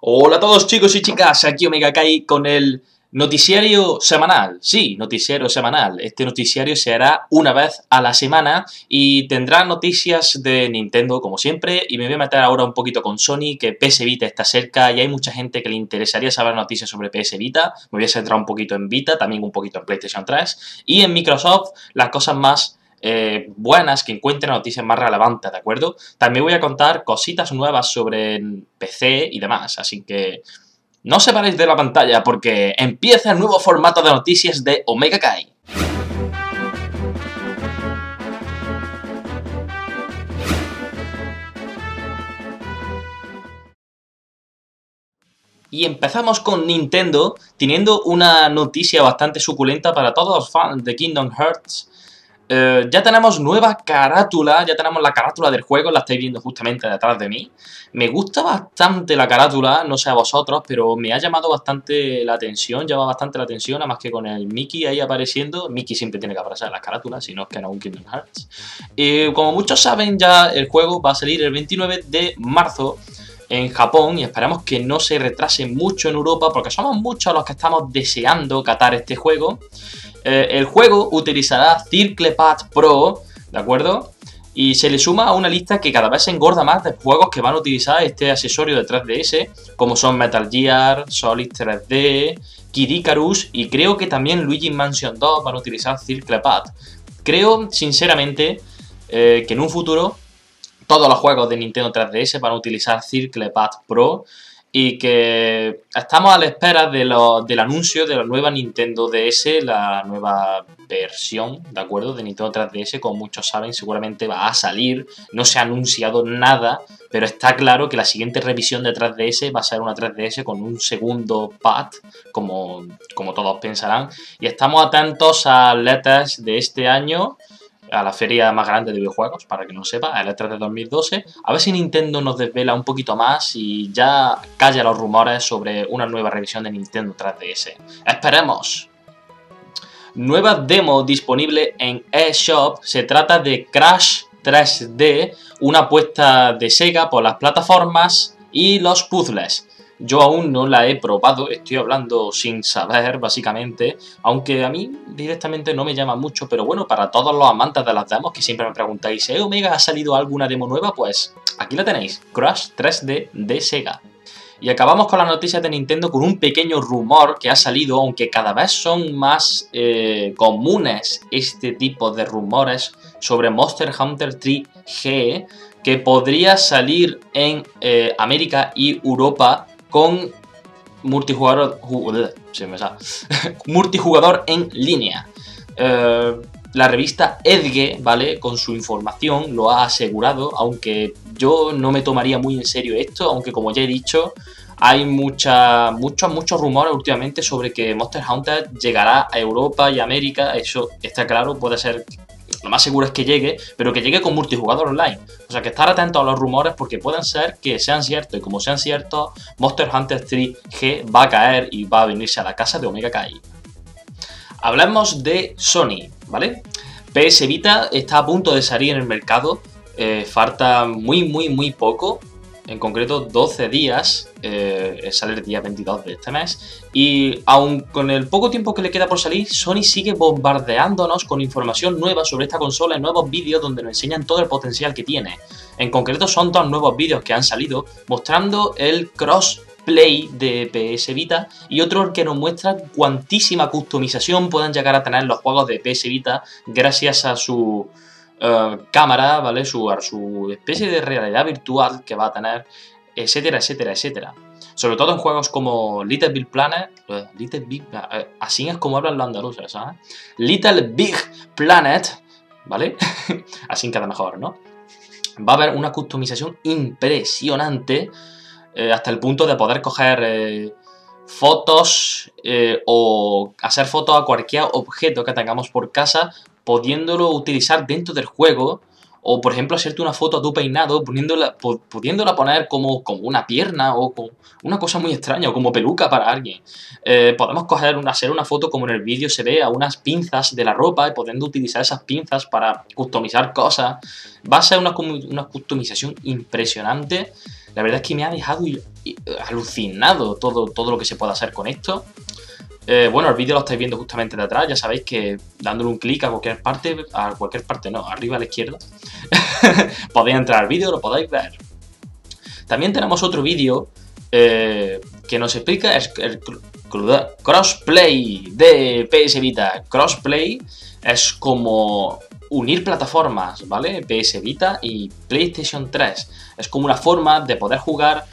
Hola a todos chicos y chicas, aquí Omega Kai con el noticiario semanal. Sí, noticiario semanal. Este noticiario se hará una vez a la semana y tendrá noticias de Nintendo como siempre. Y me voy a meter ahora un poquito con Sony, que PS Vita está cerca y hay mucha gente que le interesaría saber noticias sobre PS Vita. Me voy a centrar un poquito en Vita, también un poquito en PlayStation 3. Y en Microsoft las cosas más buenas, que encuentren noticias más relevantes, ¿de acuerdo? También voy a contar cositas nuevas sobre PC y demás, así que no os separéis de la pantalla porque empieza el nuevo formato de noticias de Omega Kai. Y empezamos con Nintendo, teniendo una noticia bastante suculenta para todos los fans de Kingdom Hearts. Ya tenemos nueva carátula, ya tenemos la carátula del juego, la estáis viendo justamente detrás de mí. Me gusta bastante la carátula, no sé a vosotros, pero me ha llamado bastante la atención, llama bastante la atención, nada más que con el Mickey ahí apareciendo. Mickey siempre tiene que aparecer en las carátulas, si no es que no es un Kingdom Hearts. Como muchos saben, ya el juego va a salir el 29 de marzo en Japón y esperamos que no se retrase mucho en Europa porque somos muchos los que estamos deseando catar este juego. El juego utilizará CirclePad Pro, ¿de acuerdo? Y se le suma a una lista que cada vez se engorda más de juegos que van a utilizar este accesorio de 3DS, como son Metal Gear, Solid 3D, Kid Icarus y creo que también Luigi's Mansion 2 van a utilizar CirclePad. Creo, sinceramente, que en un futuro todos los juegos de Nintendo 3DS van a utilizar CirclePad Pro y que estamos a la espera del anuncio de la nueva Nintendo DS, la nueva versión, ¿de acuerdo? De Nintendo 3DS, como muchos saben, seguramente va a salir, no se ha anunciado nada, pero está claro que la siguiente revisión de 3DS va a ser una 3DS con un segundo pad, como todos pensarán, y estamos atentos a letras de este año, a la feria más grande de videojuegos, para que no sepa, el E3 de 2012, a ver si Nintendo nos desvela un poquito más y ya calla los rumores sobre una nueva revisión de Nintendo 3DS. ¡Esperemos! Nueva demo disponible en eShop, se trata de Crash 3D, una apuesta de Sega por las plataformas y los puzzles. Yo aún no la he probado, estoy hablando sin saber, básicamente, aunque a mí directamente no me llama mucho, pero bueno, para todos los amantes de las demos que siempre me preguntáis, Omega, ¿ha salido alguna demo nueva? Pues aquí la tenéis, Crash 3D de Sega. Y acabamos con las noticias de Nintendo con un pequeño rumor que ha salido, aunque cada vez son más comunes este tipo de rumores sobre Monster Hunter 3G, que podría salir en América y Europa con multijugador, multijugador en línea. La revista Edge, ¿vale? Con su información lo ha asegurado, aunque yo no me tomaría muy en serio esto, aunque como ya he dicho, hay muchos rumores últimamente sobre que Monster Hunter llegará a Europa y América, eso está claro, puede ser. Lo más seguro es que llegue, pero que llegue con multijugador online. O sea, que estar atentos a los rumores porque pueden ser que sean ciertos. Y como sean ciertos, Monster Hunter 3G va a caer y va a venirse a la casa de Omega Kai. Hablemos de Sony, ¿vale? PS Vita está a punto de salir en el mercado. Falta muy poco. En concreto 12 días, sale el día 22 de este mes, y aun con el poco tiempo que le queda por salir, Sony sigue bombardeándonos con información nueva sobre esta consola en nuevos vídeos donde nos enseñan todo el potencial que tiene. En concreto son dos nuevos vídeos que han salido mostrando el crossplay de PS Vita y otro que nos muestra cuantísima customización puedan llegar a tener los juegos de PS Vita gracias a su cámara, ¿vale? Su especie de realidad virtual que va a tener, etcétera. Sobre todo en juegos como Little Big Planet, así es como hablan los andaluces, ¿sabes? Little Big Planet, ¿vale? Así queda mejor, ¿no? Va a haber una customización impresionante, hasta el punto de poder coger fotos o hacer fotos a cualquier objeto que tengamos por casa, pudiéndolo utilizar dentro del juego, o por ejemplo hacerte una foto a tu peinado, pudiéndola poner como una pierna o con una cosa muy extraña, o como peluca para alguien. Podemos hacer una foto como en el vídeo se ve a unas pinzas de la ropa y pudiendo utilizar esas pinzas para customizar cosas. Va a ser una customización impresionante. La verdad es que me ha dejado alucinado todo lo que se puede hacer con esto. Bueno, el vídeo lo estáis viendo justamente de atrás. Ya sabéis que dándole un clic a cualquier parte no, arriba a la izquierda, podéis entrar al vídeo, lo podéis ver. También tenemos otro vídeo que nos explica el crossplay de PS Vita. Crossplay es como unir plataformas, ¿vale? PS Vita y PlayStation 3. Es como una forma de poder jugar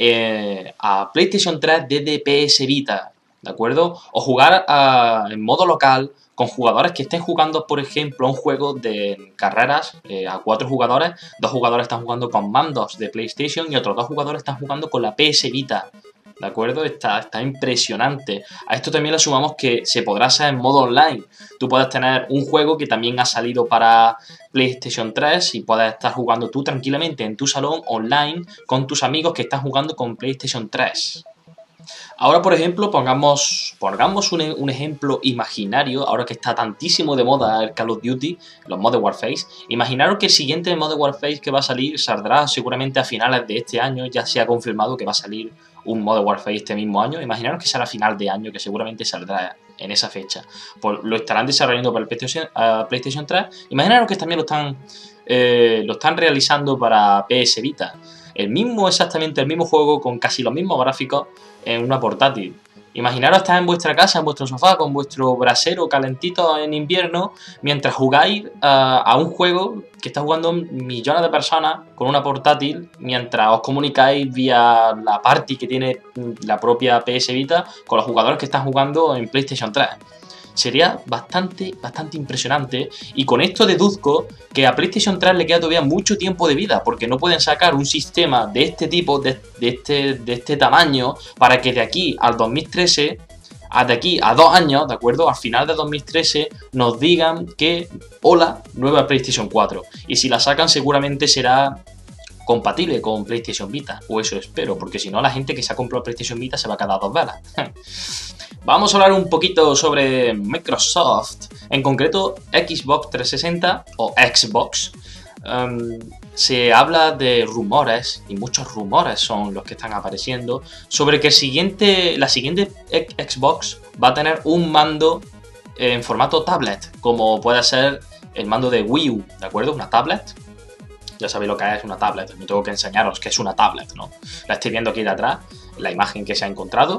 a PlayStation 3 desde PS Vita, ¿de acuerdo? O jugar en modo local con jugadores que estén jugando, por ejemplo, un juego de carreras a 4 jugadores. 2 jugadores están jugando con mandos de PlayStation y otros 2 jugadores están jugando con la PS Vita. ¿De acuerdo? Está impresionante. A esto también le sumamos que se podrá hacer en modo online. Tú puedes tener un juego que también ha salido para PlayStation 3 y puedes estar jugando tú tranquilamente en tu salón online con tus amigos que están jugando con PlayStation 3. Ahora, por ejemplo, pongamos un ejemplo imaginario, ahora que está tantísimo de moda el Call of Duty, los Modern Warfare. Imaginaros que el siguiente Modern Warfare que va a salir saldrá seguramente a finales de este año. Ya se ha confirmado que va a salir un Modern Warfare este mismo año. Imaginaros que será a final de año, que seguramente saldrá en esa fecha. Pues lo estarán desarrollando para el PlayStation 3. Imaginaros que también lo están realizando para PS Vita. Exactamente el mismo juego con casi los mismos gráficos en una portátil. Imaginaros estar en vuestra casa, en vuestro sofá, con vuestro brasero calentito en invierno, mientras jugáis a un juego que está jugando millones de personas con una portátil, mientras os comunicáis vía la party que tiene la propia PS Vita con los jugadores que están jugando en PlayStation 3. Sería bastante impresionante, y con esto deduzco que a PlayStation 3 le queda todavía mucho tiempo de vida, porque no pueden sacar un sistema de este tipo, de este tamaño, para que de aquí al 2013, de aquí a 2 años, ¿de acuerdo? Al final de 2013 nos digan que, hola, nueva PlayStation 4. Y si la sacan seguramente será compatible con PlayStation Vita, o eso espero, porque si no la gente que se ha comprado PlayStation Vita se va a quedar a 2 velas. Vamos a hablar un poquito sobre Microsoft, en concreto Xbox 360 o Xbox. Se habla de rumores, y muchos rumores son los que están apareciendo, sobre que la siguiente Xbox va a tener un mando en formato tablet, como puede ser el mando de Wii U, ¿de acuerdo? Una tablet. Ya sabéis lo que es una tablet, no tengo que enseñaros que es una tablet, ¿no? La estoy viendo aquí de atrás, la imagen que se ha encontrado.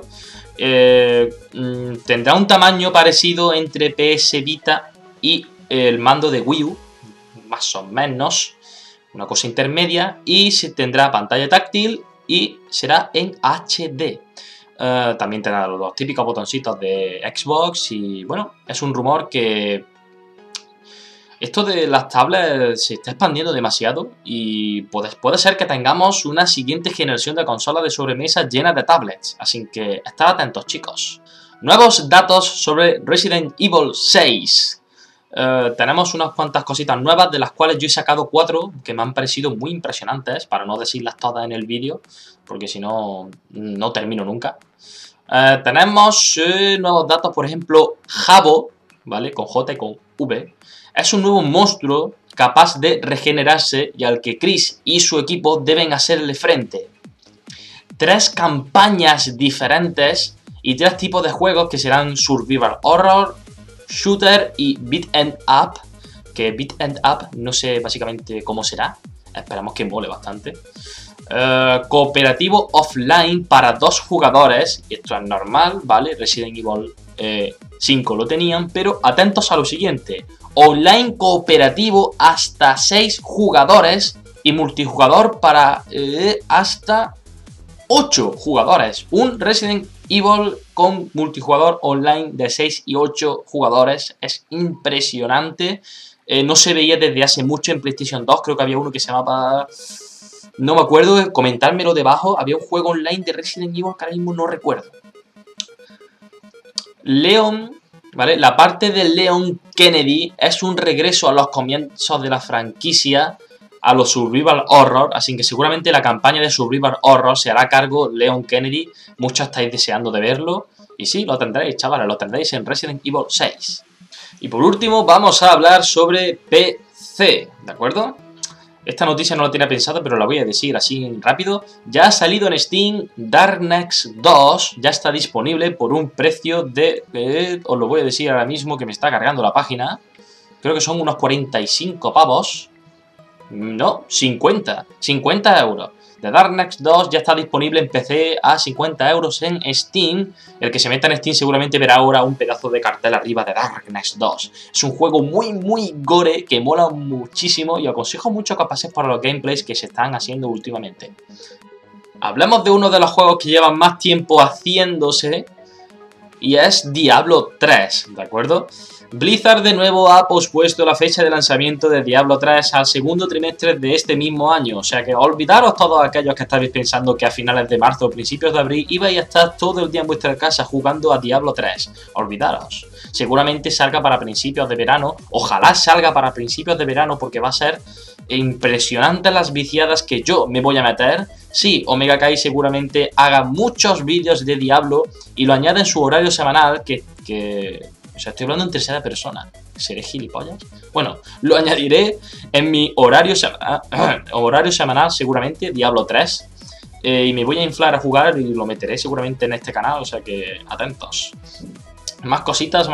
Tendrá un tamaño parecido entre PS Vita y el mando de Wii U, más o menos, una cosa intermedia, y tendrá pantalla táctil y será en HD. También tendrá los típicos botoncitos de Xbox y bueno, es un rumor que esto de las tablets se está expandiendo demasiado y puede ser que tengamos una siguiente generación de consolas de sobremesa llenas de tablets. Así que estad atentos, chicos. Nuevos datos sobre Resident Evil 6. Tenemos unas cuantas cositas nuevas, de las cuales yo he sacado 4 que me han parecido muy impresionantes, para no decirlas todas en el vídeo, porque si no, no termino nunca. Tenemos nuevos datos, por ejemplo, Jabo, ¿vale? Con J y con V. Es un nuevo monstruo capaz de regenerarse y al que Chris y su equipo deben hacerle frente. 3 campañas diferentes y 3 tipos de juegos que serán Survival Horror, Shooter y Beat 'em Up. Que Beat 'em Up no sé básicamente cómo será. Esperamos que mole bastante. Cooperativo offline para 2 jugadores. Y esto es normal, ¿vale? Resident Evil 5 lo tenían, pero atentos a lo siguiente. Online cooperativo hasta 6 jugadores y multijugador para hasta 8 jugadores. Un Resident Evil con multijugador online de 6 y 8 jugadores. Es impresionante. No se veía desde hace mucho en PlayStation 2. Creo que había uno que se llamaba... No me acuerdo, comentármelo debajo. Había un juego online de Resident Evil que ahora mismo no recuerdo. Leon, ¿vale? La parte de Leon Kennedy es un regreso a los comienzos de la franquicia, a los Survival Horror, así que seguramente la campaña de Survival Horror se hará cargo Leon Kennedy. Muchos estáis deseando de verlo, y sí, lo tendréis, chavales, lo tendréis en Resident Evil 6. Y por último vamos a hablar sobre PC, ¿de acuerdo? Esta noticia no la tenía pensada, pero la voy a decir así rápido. Ya ha salido en Steam Darkness 2, ya está disponible por un precio de... os lo voy a decir ahora mismo que me está cargando la página. Creo que son unos 45 pavos. No, 50 euros. The Darkness 2 ya está disponible en PC a 50 euros en Steam. El que se meta en Steam seguramente verá ahora un pedazo de cartel arriba de Darkness 2. Es un juego muy gore que mola muchísimo y aconsejo mucho que paséis por los gameplays que se están haciendo últimamente. Hablamos de uno de los juegos que llevan más tiempo haciéndose y es Diablo 3, ¿de acuerdo? Blizzard de nuevo ha pospuesto la fecha de lanzamiento de Diablo 3 al segundo trimestre de este mismo año, o sea que olvidaros todos aquellos que estáis pensando que a finales de marzo o principios de abril ibais a estar todo el día en vuestra casa jugando a Diablo 3, olvidaros. Seguramente salga para principios de verano, ojalá salga para principios de verano porque va a ser impresionante las viciadas que yo me voy a meter. Sí, Omega Kai seguramente haga muchos vídeos de Diablo y lo añade en su horario semanal o sea, estoy hablando en tercera persona. ¿Seré gilipollas? Bueno, lo añadiré en mi horario semanal seguramente, Diablo 3. Y me voy a inflar a jugar y lo meteré seguramente en este canal, o sea que atentos. Más cositas.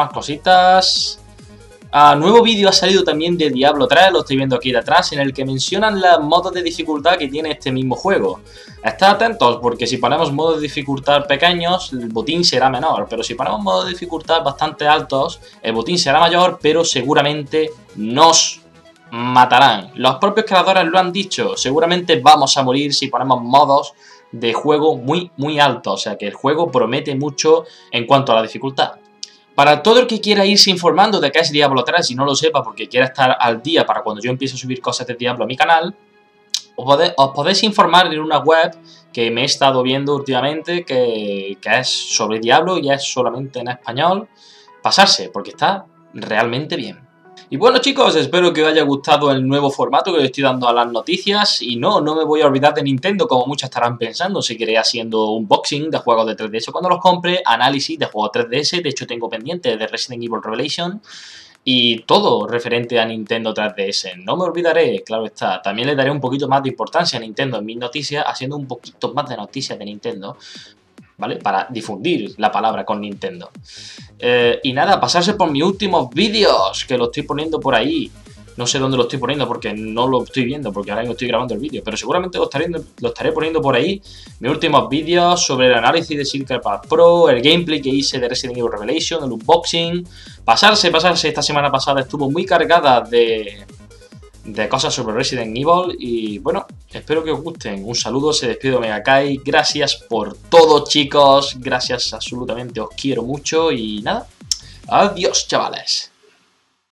Nuevo vídeo ha salido también de Diablo 3, lo estoy viendo aquí detrás, en el que mencionan los modos de dificultad que tiene este mismo juego. Estad atentos, porque si ponemos modos de dificultad pequeños, el botín será menor, pero si ponemos modos de dificultad bastante altos, el botín será mayor, pero seguramente nos matarán. Los propios creadores lo han dicho, seguramente vamos a morir si ponemos modos de juego muy altos, o sea que el juego promete mucho en cuanto a la dificultad. Para todo el que quiera irse informando de qué es Diablo 3 y no lo sepa porque quiera estar al día para cuando yo empiece a subir cosas de Diablo a mi canal, os podéis informar en una web que me he estado viendo últimamente que es sobre Diablo y es solamente en español. Pasarse, porque está realmente bien. Y bueno chicos, espero que os haya gustado el nuevo formato que le estoy dando a las noticias. Y no me voy a olvidar de Nintendo, como muchos estarán pensando. Seguiré haciendo unboxing de juegos de 3DS cuando los compre, análisis de juegos 3DS. De hecho tengo pendiente de Resident Evil Revelation y todo referente a Nintendo 3DS. No me olvidaré, claro está. También le daré un poquito más de importancia a Nintendo en mis noticias, haciendo un poquito más de noticias de Nintendo, ¿vale? Para difundir la palabra con Nintendo. Y nada, pasarse por mis últimos vídeos, que lo estoy poniendo por ahí. No sé dónde lo estoy poniendo porque no lo estoy viendo, porque ahora mismo estoy grabando el vídeo. Pero seguramente lo estaré poniendo por ahí. Mis últimos vídeos sobre el análisis de Silk Path Pro, el gameplay que hice de Resident Evil Revelation, el unboxing. Pasarse. Esta semana pasada estuvo muy cargada de cosas sobre Resident Evil. Y bueno, espero que os gusten. Un saludo, se despide Omega Kai. Gracias por todo, chicos. Gracias absolutamente, os quiero mucho. Y nada, adiós, chavales.